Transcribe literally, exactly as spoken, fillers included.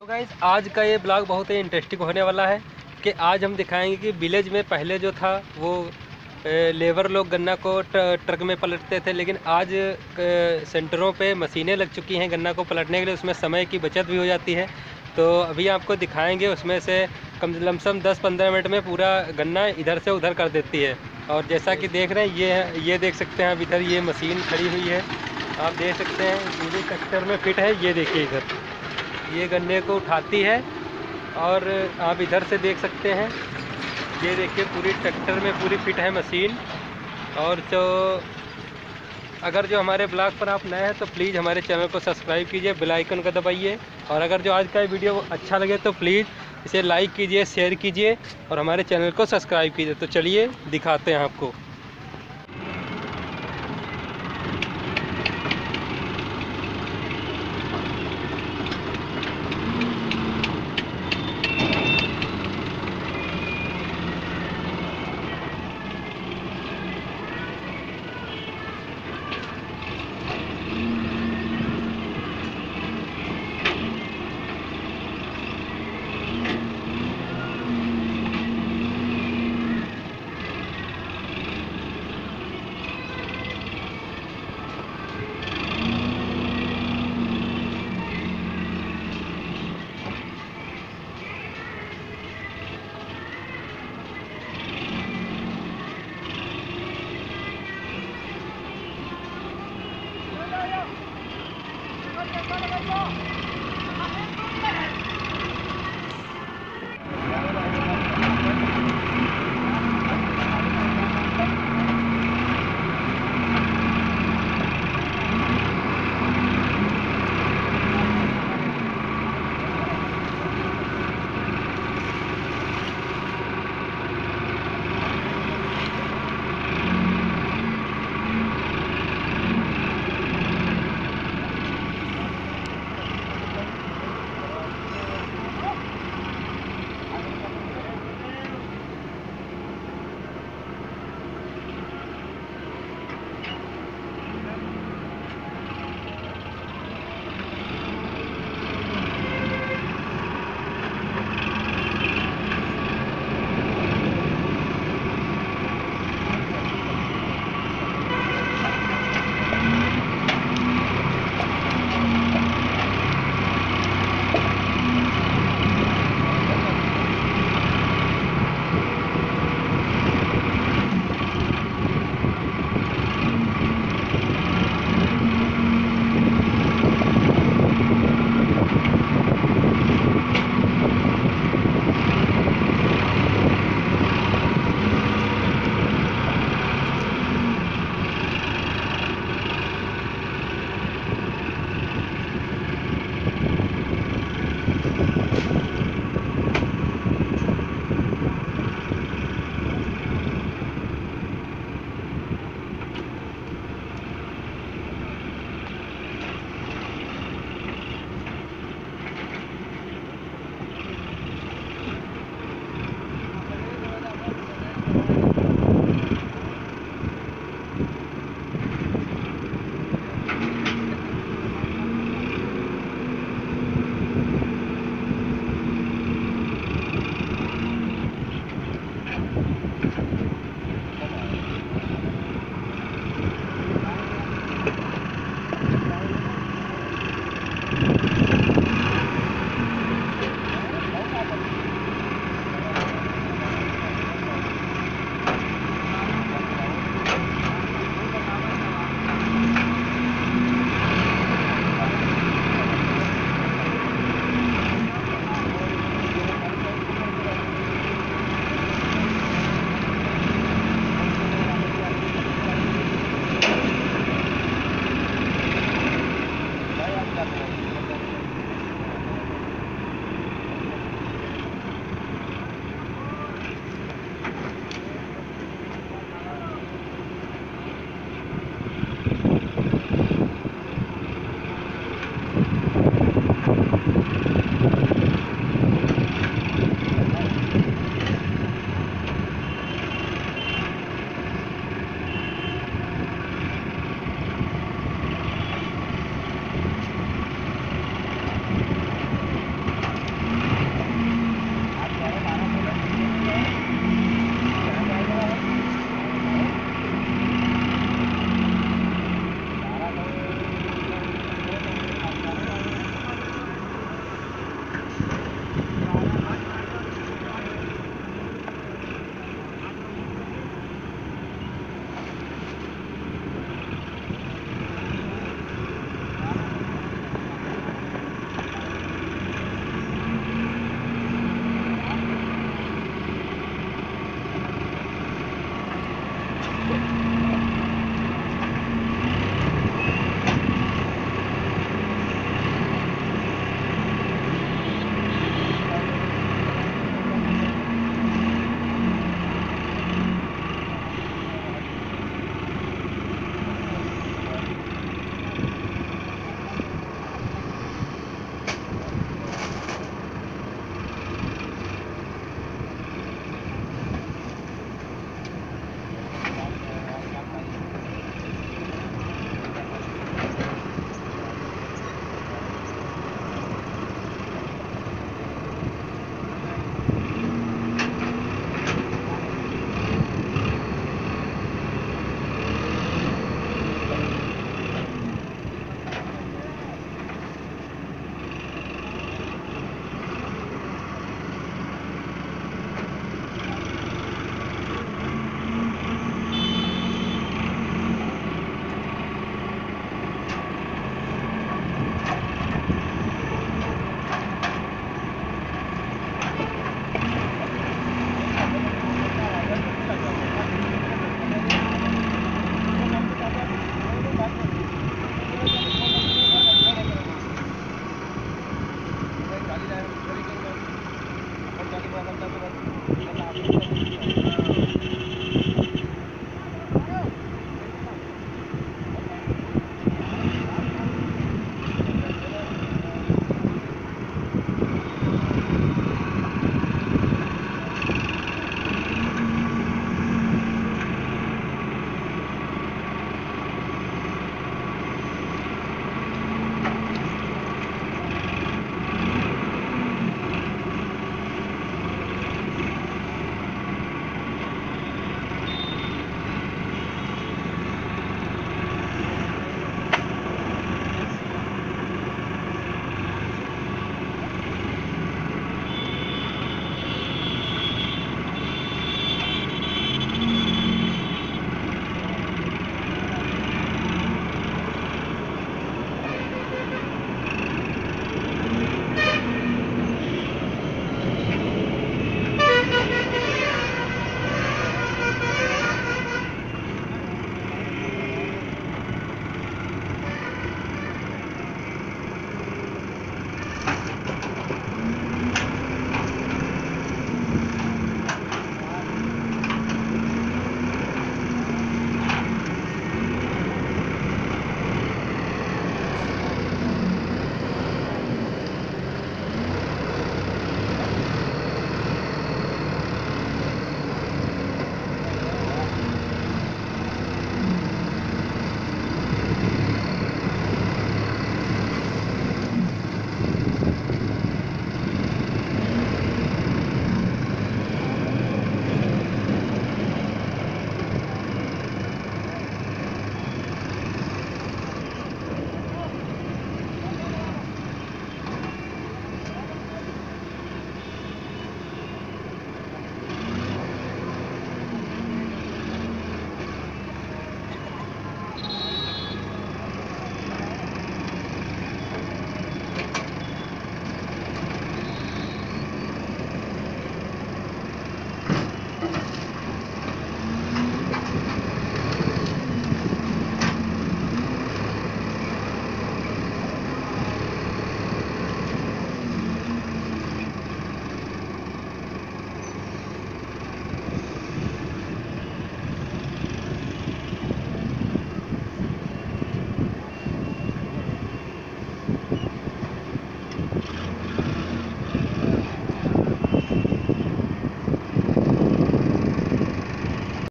तो गाइस आज का ये ब्लॉग बहुत ही इंटरेस्टिंग होने वाला है कि आज हम दिखाएंगे कि विलेज में पहले जो था वो लेबर लोग गन्ना को ट्रक में पलटते थे, लेकिन आज सेंटरों पे मशीनें लग चुकी हैं गन्ना को पलटने के लिए। उसमें समय की बचत भी हो जाती है। तो अभी आपको दिखाएंगे, उसमें से कम लमसम दस पंद्रह मिनट में पूरा गन्ना इधर से उधर कर देती है। और जैसा कि देख रहे हैं, ये ये देख सकते हैं आप, इधर ये मशीन खड़ी हुई है, आप देख सकते हैं पूरी ट्रैक्टर में फिट है। ये देखिए इधर ये गन्ने को उठाती है और आप इधर से देख सकते हैं, ये देखिए पूरी ट्रैक्टर में पूरी फिट है मशीन। और जो अगर जो हमारे ब्लॉग पर आप नए हैं तो प्लीज़ हमारे चैनल को सब्सक्राइब कीजिए, बेल आइकन को दबाइए। और अगर जो आज का वीडियो अच्छा लगे तो प्लीज़ इसे लाइक कीजिए, शेयर कीजिए और हमारे चैनल को सब्सक्राइब कीजिए। तो चलिए दिखाते हैं आपको।